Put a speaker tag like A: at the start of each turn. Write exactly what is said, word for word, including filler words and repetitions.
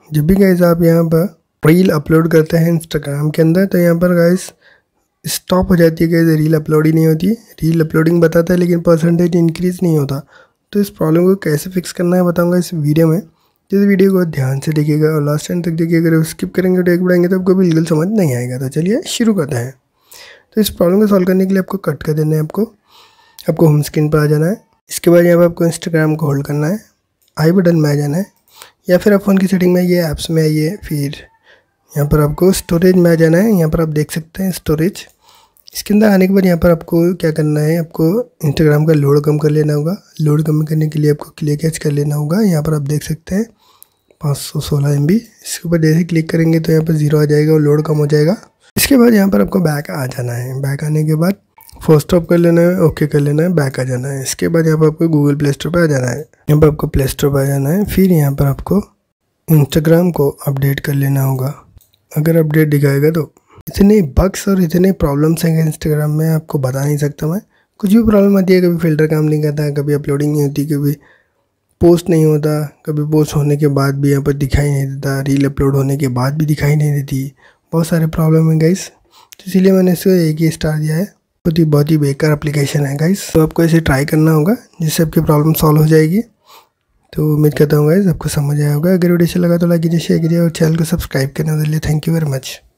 A: जब भी गाइस आप यहाँ पर रील अपलोड करते हैं इंस्टाग्राम के अंदर तो यहाँ पर गाइस स्टॉप हो जाती है गाइस, रील अपलोड ही नहीं होती। रील अपलोडिंग बताता है लेकिन परसेंटेज इंक्रीज़ नहीं होता। तो इस प्रॉब्लम को कैसे फिक्स करना है बताऊंगा इस वीडियो में। तो इस वीडियो को ध्यान से देखिएगा और लास्ट टाइम तक देखिएगा। अगर स्किप करेंगे तो एक बढ़ाएंगे तो आपको बिल्कुल समझ नहीं आएगा। तो चलिए शुरू करते हैं। तो इस प्रॉब्लम को सॉल्व करने के लिए आपको कट कर देना है। आपको आपको होम स्क्रीन पर आ जाना है। इसके बाद यहाँ पर आपको इंस्टाग्राम को होल्ड करना है, आई बटन में आ जाना है या फिर आप फ़ोन की सेटिंग में ये ऐप्स में आइए। फिर यहाँ पर आपको स्टोरेज में आ जाना है। यहाँ पर आप देख सकते हैं स्टोरेज। इसके अंदर आने के बाद यहाँ पर आपको क्या करना है, आपको इंस्टाग्राम का लोड कम कर लेना होगा। लोड कम करने के लिए आपको क्लिक कैच कर लेना होगा। यहाँ पर आप देख सकते हैं पाँच सौ सोलह एम बी। इसके ऊपर जैसे क्लिक करेंगे तो यहाँ पर जीरो आ जाएगा और लोड कम हो जाएगा। इसके बाद यहाँ पर आपको बैक आ जाना है। बैक आने के बाद फर्स्ट स्टॉप कर लेना है, ओके कर लेना है, बैक आ जाना है। इसके बाद यहाँ पर आपको गूगल प्ले स्टोर पर आ जाना है। यहाँ पर आपको प्ले स्टोर पर आ जाना है। फिर यहाँ पर आपको इंस्टाग्राम को अपडेट कर लेना होगा। अगर अपडेट दिखाएगा तो इतने बग्स और इतने प्रॉब्लम्स हैं इंस्टाग्राम में, आपको बता नहीं सकता मैं। कुछ भी प्रॉब्लम आती है, कभी फ़िल्टर काम नहीं करता, कभी अपलोडिंग नहीं होती, कभी पोस्ट नहीं होता, कभी पोस्ट होने के बाद भी यहाँ पर दिखाई नहीं देता, रील अपलोड होने के बाद भी दिखाई नहीं देती। बहुत सारे प्रॉब्लम है गाइस, तो इसीलिए मैंने इसको एक ही स्टार दिया है। बहुत ही बहुत ही बेकार एप्लीकेशन है गाइस। तो आपको इसे ट्राई करना होगा जिससे आपकी प्रॉब्लम सॉल्व हो जाएगी। तो उम्मीद करता हूँ गाइस आपको समझ आया होगा। अगर वीडियो अच्छा लगा तो लाइक कीजिए, शेयर कीजिए और चैनल को सब्सक्राइब करने के लिए थैंक यू वेरी मच।